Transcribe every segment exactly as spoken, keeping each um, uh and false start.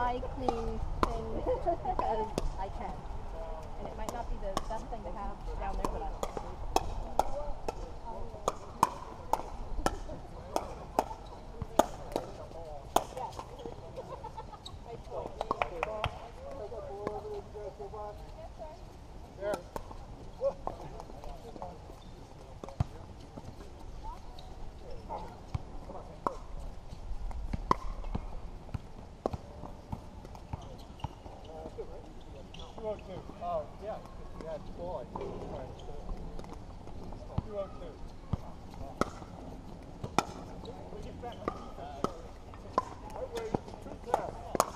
like me thing because I can. And it might not be the best thing to have down there, but I don't care. Oh, yeah, if you had four, I think. two oh two. We get back. Wait, wait, two taps.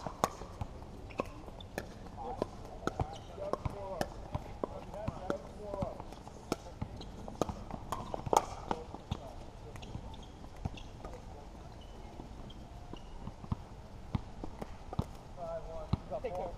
Take care.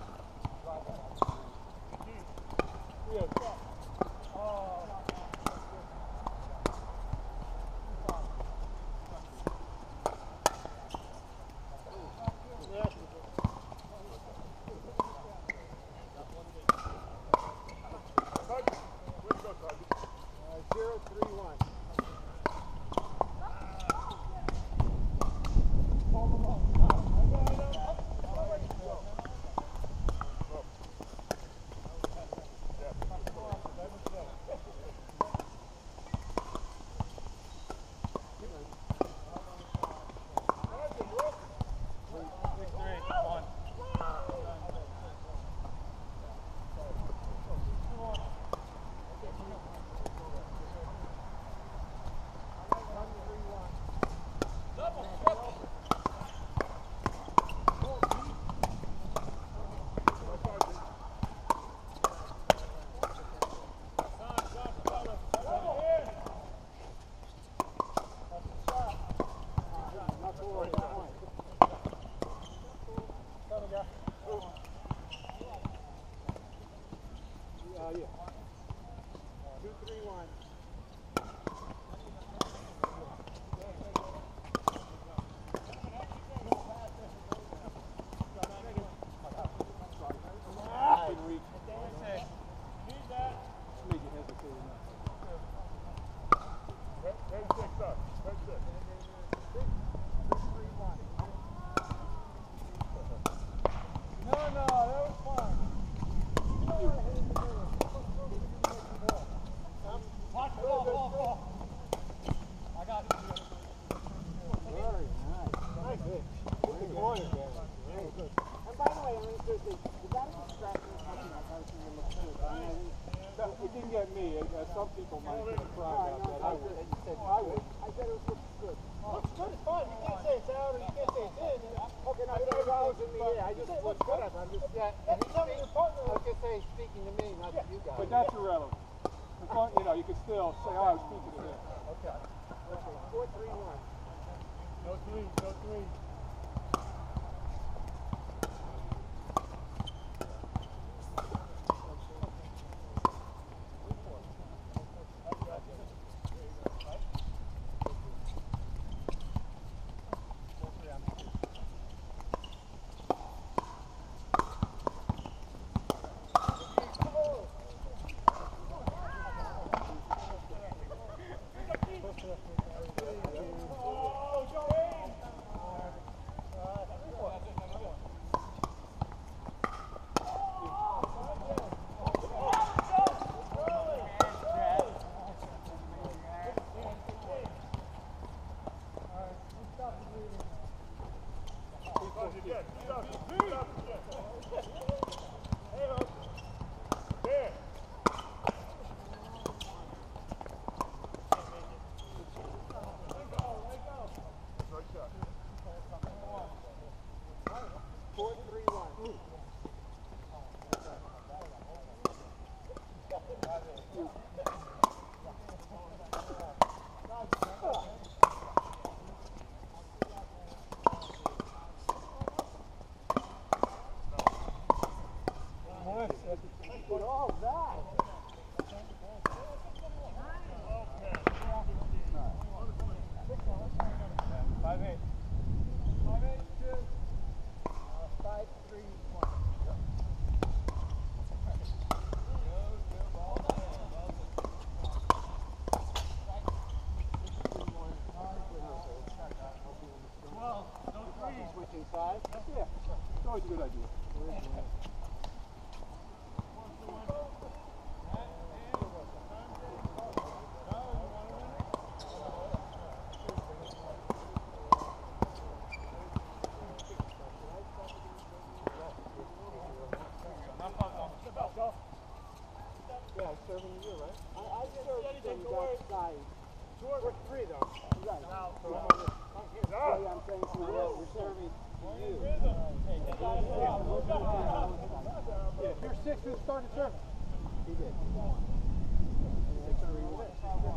Some people might get a cry about that. I would. I would. I said it looks good. Looks good, it's fine. You can't say it's out or you can't say it's in. Okay, now there's always in the air. I just looks good. I'm just, yeah. And he's telling your partner. I was just saying, speaking to me, not to you guys. But that's irrelevant. As long, you know, you can still say, oh, I was speaking to him. Okay. Okay, four, three, one. No three, no three. always a good idea. Yeah, serving you, right? I, I served from that side. We're three, though. Right. So, yeah, I'm saying so we're serving you. Yeah, if you're six, who started serving? He did. Six, three, one.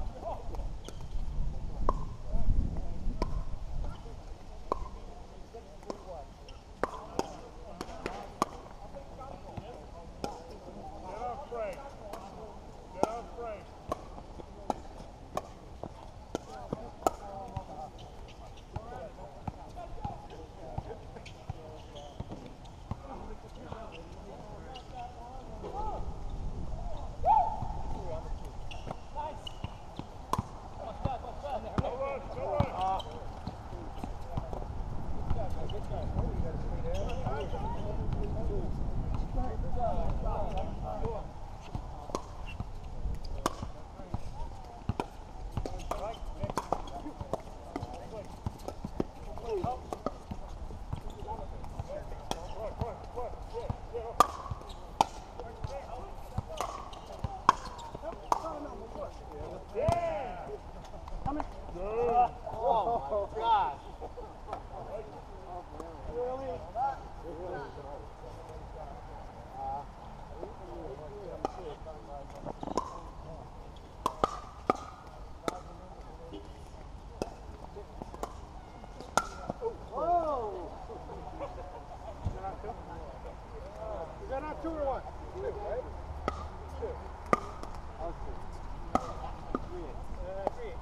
Two or one? Two, right? Two. I'll see. Three. Uh, three.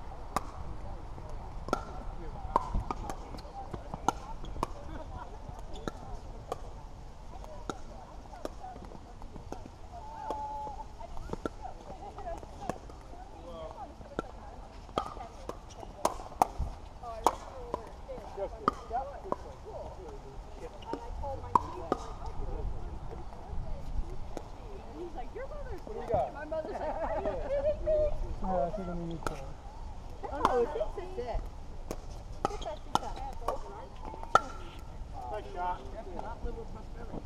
My mother's like, are you kidding me? Oh, I think I'm going to use that. Oh, this is it. Get that thing done. Nice shot. Not live with prosperity.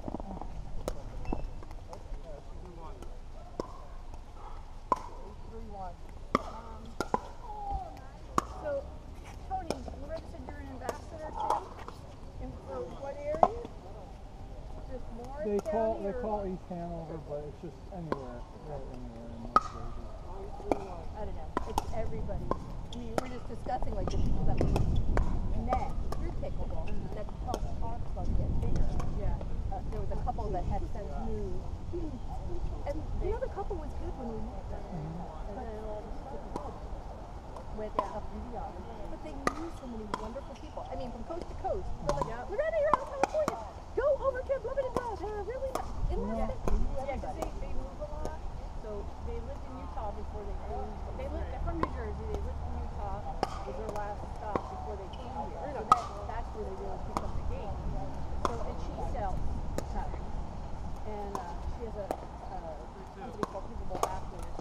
three one. Um, so, Tony, you registered you're an ambassador too? And for what area? Just Morris They call County, they or call what? East Hanover, but it's just anywhere, right anywhere in North Jersey. I don't know. It's everybody. I mean, we're just discussing like the people that we met through pickleball that helped our club get bigger. Yeah. Uh, there was a couple that had since moved. And the other couple was good when we met them. Mm-hmm. And then all of a sudden, went up and beyond. But they knew so many wonderful people. I mean, from coast to coast. They're like, yeah. We're out of here out of California. Go over to Bloomington Road. They're really not. In yeah. Yeah, because they, they move a lot. So they lived in Utah before they came. They lived they're from New Jersey. They lived in Utah. Was their last stop before they came here. So that, that's where they really picked up the game. So and she sells patterns. And uh, she has a uh, company called Pickleball Athletes.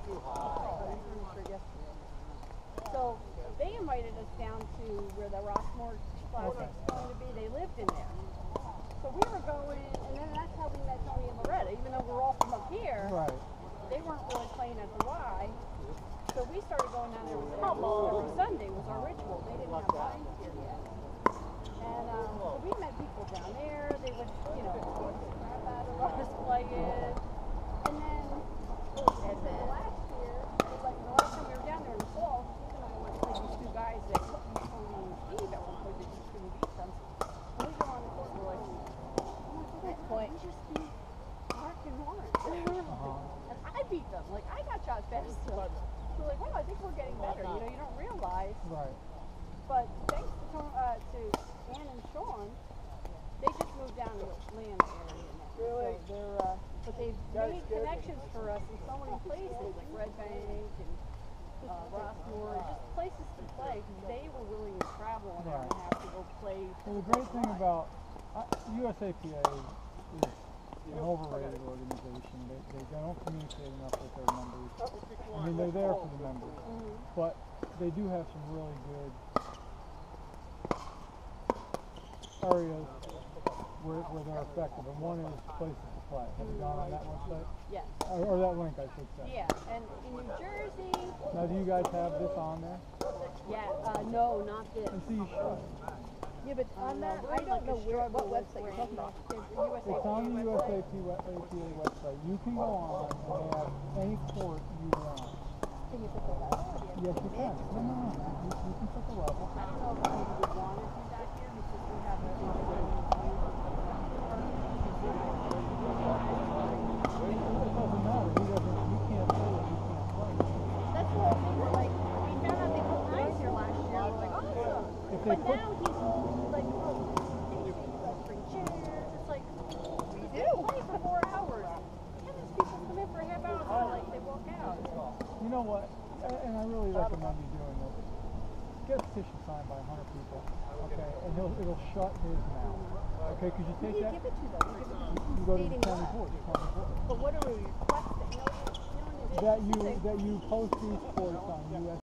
So they invited us down to where the Rossmore Classic is going to be. They lived in there. So we were going, and then that's how we met Tony and Loretta. Even though we're all from up here, Right. they weren't really playing at the Y. So we started going down there with them. Every Sunday was our ritual. They didn't have lines here yet. And um, so we met people down there. They would, you know, crap out of us playing. And then, and then last year, it was like the last time we were down there in the fall, Steve and I went to play these two guys that Tony and Steve at one point they just couldn't beat them. And we go on the court and we're like, at that point, just be Mark and Warren. Uh-huh. And I beat them. Like, I got shot faster. So we're like, wow, I think we're getting better. You know, you don't realize. Right. But thanks to, Tom- uh, to Ann and Sean, they just moved down to the Atlanta area now. Really? So they're, uh, but they've made connections for us in so many places, like Red Bank and uh, Rossmore, just places to play. They were willing to travel an hour and a half to go play. Well, the great thing about I, U S A P A is an overrated organization. They, they don't communicate enough with their members. I mean, they're there for the members, Mm-hmm. but they do have some really good areas where, where they're effective, and one is places to play. Have you gone on that website? Yes. Or, or that link, I should say. Yeah, and in New Jersey, Now, do you guys have this on there? yeah, uh, no, not this. And see, you should. Yeah, but on that, I don't know where, what website you're talking about. There's the U S A P A It's on the U S A P A website. website. You can go on and they have any court you want. Can you put the level? Or do you have Yes, to you pick? can. No, no, no. You, you can put the level. I don't know if we would want to do that here because we have a. It doesn't matter. He doesn't. You can't play it. You can't play it. That's what we were like. We found out they put lines here last year. We're like, awesome. If they But put, now he's like, oh, like bring chairs. It's like we do play for four hours. Tennis people come in for a half hour and like they walk out. you know what? A- And I really recommend you doing this. Get a petition signed by a hundred people. Okay, and it'll it'll shut his mouth. Okay, because you Who take do you that. give it to though? You give it to You go to the stating county what? court. The county court. But what are we requesting? You know, you know, That you it's that you post these courts on U S